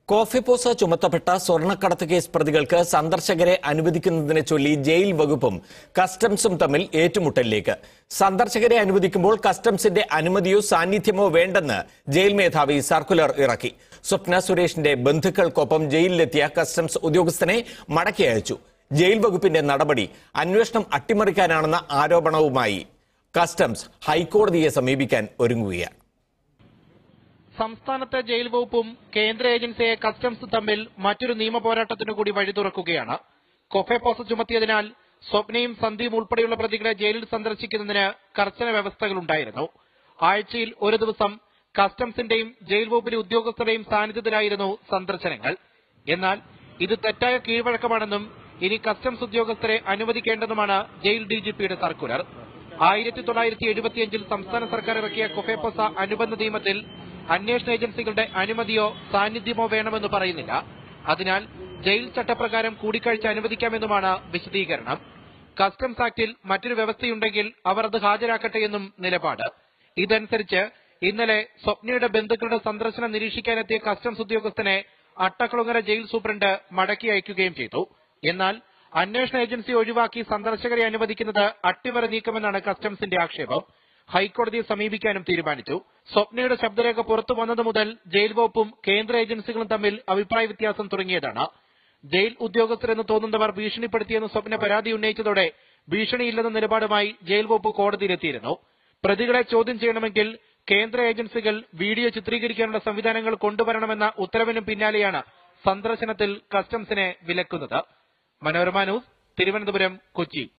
Coffee pose ചുമത്തപ്പെട്ട സ്വർണ്ണക്കടത്ത് case പ്രതികൾക്ക് സന്ദർശകരെ അനുവദിക്കുന്നതിനെ ചൊല്ലി ജയിൽ വകുപ്പും കസ്റ്റംസും തമ്മിൽ ഏറ്റുമുട്ടലിലേക്ക്. സന്ദർശകരെ അനുവദിക്കുമ്പോൾ കസ്റ്റംസിന്റെ അനുമതിയോ സാന്നിധ്യമോ വേണ്ടെന്ന് ജയിൽ മേധാവി സർക്കുലർ ഇറക്കി. സ്വപ്ന സുരേഷിന്റെ ബന്ധുക്കൾക്കൊപ്പം ജയിലിലെത്തിയ കസ്റ്റംസ് ഉദ്യോഗസ്ഥനെ മടക്കി അയച്ചു. ജയിൽ വകുപ്പിന്റെ നടപടി അന്വേഷണം അട്ടിമറിക്കാനാണെന്ന ആരോപണവുമായി കസ്റ്റംസ് ഹൈക്കോടതിയെ സമീപിക്കാൻ ഒരുങ്ങുകയാണ്. സംസ്ഥാനത്തെ ജയിൽ വകുപ്പും കേന്ദ്ര ഏജൻസിയെ കസ്റ്റംസ് തമ്മിൽ മറ്റൊരു നിയമ പോരാട്ടത്തിനു കൂടി വഴി തുറക്കുകയാണ്. കൊഫെ പോസ് ചുമത്തിയതിനാൽ സ്വപ്നയും സന്ധ്യയും ഉൾപ്പെടെയുള്ള പ്രതികളെ ജയിലിൽ സന്ദർശിക്കുന്നതിന് കർശന വ്യവസ്ഥകളുണ്ടായിരുന്നു. ആഴ്ചയിൽ ഒരു ദിവസം കസ്റ്റംസിന്റെയും ജയിൽ വകുപ്പിലെ ഉദ്യോഗസ്ഥരുടെയും സാന്നിധ്യത്തിലായിരുന്നു സന്ദർശനങ്ങൾ. എന്നാൽ ഇത് തെറ്റായ കീഴ്വഴക്കമാണെന്നും ഇനി കസ്റ്റംസ് ഉദ്യോഗസ്ഥരെ അനുവദിക്കേണ്ടെന്നുമാണ് ജയിൽ ഡിജിപിയുടെ സർക്കുലർ. 1975 സംസ്ഥാന സർക്കാർ ഇറക്കിയ കൊഫെ പോസ അനുബന്ധ നിയമത്തിൽ അന്വേഷണ ഏജൻസികളുടെ അനുമതിയോ സാന്നിധ്യമോ വേണമെന്ന് പറയുന്നില്ല. അതിനാൽ ജയിൽ ചട്ടപ്രകാരം കൂടിക്കാഴ്ച അനുവദിക്കാമെന്നുമാണ് വിശദീകരണം. കസ്റ്റംസ് ആക്ടിൽ മറ്റൊരു വ്യവസ്ഥയുണ്ടെങ്കിൽ അവർ അത് ഹാജരാക്കട്ടെയെന്നും നിലപാട്. ഇതനുസരിച്ച് ഇന്നലെ സ്വപ്നയുടെ ബന്ധുക്കളുടെ സന്ദർശനം നിരീക്ഷിക്കാനെത്തിയ കസ്റ്റംസ് ഉദ്യോഗസ്ഥനെ അട്ടക്കുളങ്ങര ജയിൽ സൂപ്രണ്ട് മടക്കി അയക്കുകയും ചെയ്തു. എന്നാൽ അന്വേഷണ ഏജൻസി ഒഴിവാക്കി സന്ദർശകരെ അനുവദിക്കുന്നത് അട്ടിമറി നീക്കമെന്നാണ് കസ്റ്റംസിന്റെ ആക്ഷേപം. ഹൈക്കോടതിയെ സമീപിക്കാനും തീരുമാനിച്ചു. സ്വപ്നയുടെ ശബ്ദരേഖ പുറത്തു വന്നത് മുതൽ ജയിൽ വകുപ്പും കേന്ദ്ര ഏജൻസികളും തമ്മിൽ അഭിപ്രായ വ്യത്യാസം തുടങ്ങിയതാണ്. ജയിൽ ഉദ്യോഗസ്ഥരെന്ന് തോന്നുന്നവർ ഭീഷണിപ്പെടുത്തിയെന്ന് സ്വപ്ന പരാതി ഉന്നയിച്ചതോടെ ഭീഷണിയില്ലെന്ന നിലപാടുമായി ജയിൽ വകുപ്പ് കോടതിയിലെത്തിയിരുന്നു. പ്രതികളെ ചോദ്യം ചെയ്യണമെങ്കിൽ കേന്ദ്ര ഏജൻസികൾ വീഡിയോ ചിത്രീകരിക്കാനുള്ള സംവിധാനങ്ങൾ കൊണ്ടുവരണമെന്ന ഉത്തരവിനും പിന്നാലെയാണ് സന്ദർശനത്തിൽ കസ്റ്റംസിനെ വിലക്കുന്നത്. മനോരമ ന്യൂസ്, തിരുവനന്തപുരം, കൊച്ചി.